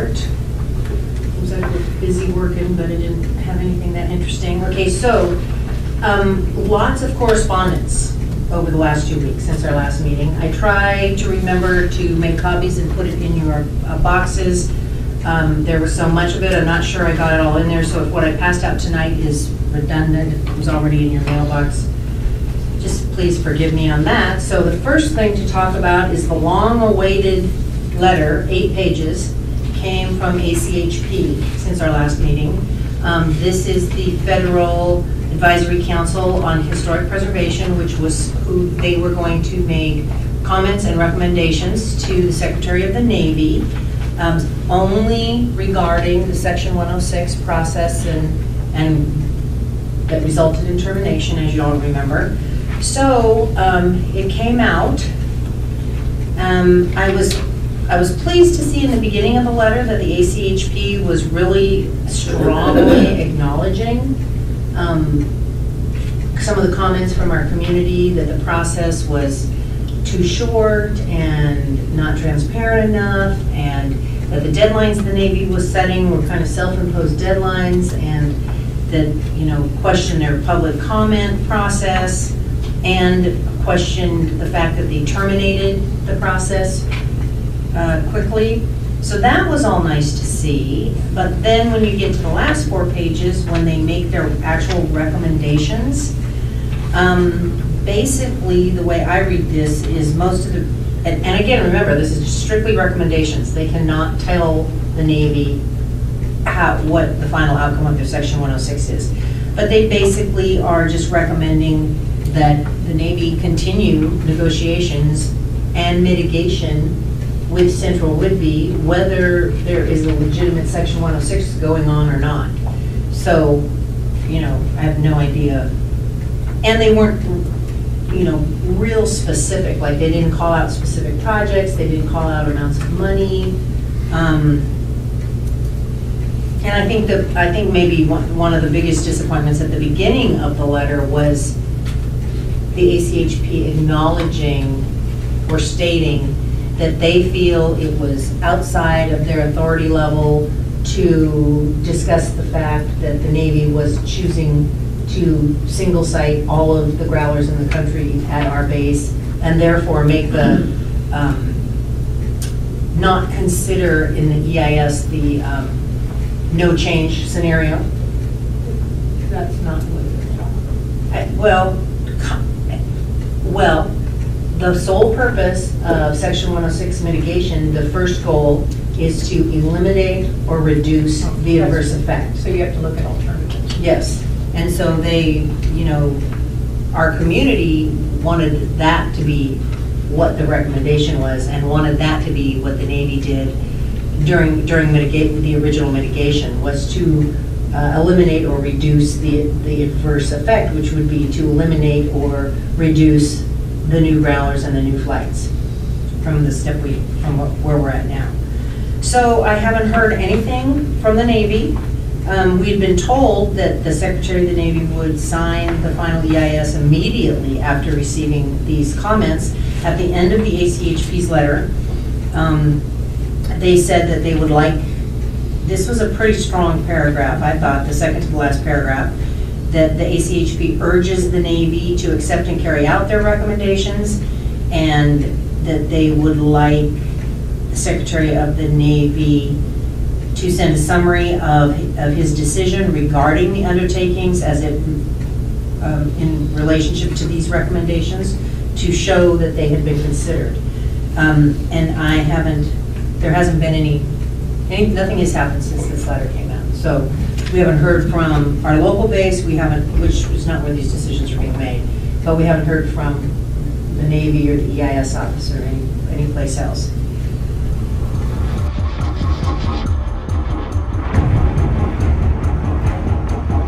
report. Seems like we're busy working, but I didn't have anything that interesting. Okay, so lots of correspondence over the last 2 weeks since our last meeting. I try to remember to make copies and put it in your boxes. There was so much of it, I'm not sure I got it all in there, so if what I passed out tonight is redundant, it was already in your mailbox, just please forgive me on that. So the first thing to talk about is the long-awaited letter, 8 pages, came from ACHP since our last meeting. This is the Federal Advisory Council on Historic Preservation, which was who they were going to make comments and recommendations to the Secretary of the Navy, only regarding the Section 106 process and that resulted in termination, as you all remember. So it came out. I was pleased to see in the beginning of the letter that the ACHP was really strongly acknowledging some of the comments from our community, that the process was too short and not transparent enough, and that the deadlines the Navy was setting were kind of self-imposed deadlines, and that, you know, questioned their public comment process, and questioned the fact that they terminated the process quickly. So that was all nice to see. But then when you get to the last 4 pages, when they make their actual recommendations, basically the way I read this is most of the, and again, remember, this is strictly recommendations. They cannot tell the Navy what the final outcome of their Section 106 is. But they basically are just recommending that the Navy continue negotiations and mitigation with Central Whidbey, whether there is a legitimate Section 106 going on or not. So, you know, I have no idea. And they weren't, you know, real specific. Like, they didn't call out specific projects, they didn't call out amounts of money. And I think maybe one of the biggest disappointments at the beginning of the letter was the ACHP acknowledging or stating that they feel it was outside of their authority level to discuss the fact that the Navy was choosing to single site all of the growlers in the country at our base, and therefore make the not consider in the EIS the no change scenario. That's not what it is. Well, the sole purpose of Section 106 mitigation, the first goal is to eliminate or reduce the adverse effect. So you have to look at alternatives. Yes, and so they, you know, our community wanted that to be what the recommendation was, and wanted that to be what the Navy did during the original mitigation, was to eliminate or reduce the adverse effect, which would be to eliminate or reduce the new growlers and the new flights from the step where we're at now. So I haven't heard anything from the Navy. We'd been told that the Secretary of the Navy would sign the final EIS immediately after receiving these comments. At the end of the ACHP's letter, they said that they would like, this was a pretty strong paragraph, I thought, the second to the last paragraph, that the ACHP urges the Navy to accept and carry out their recommendations, and that they would like the Secretary of the Navy to send a summary of his decision regarding the undertakings as it in relationship to these recommendations, to show that they had been considered. And there hasn't been nothing has happened since this letter came out. So we haven't heard from our local base, which is not where these decisions are being made, but we haven't heard from the Navy or the EIS office or any place else.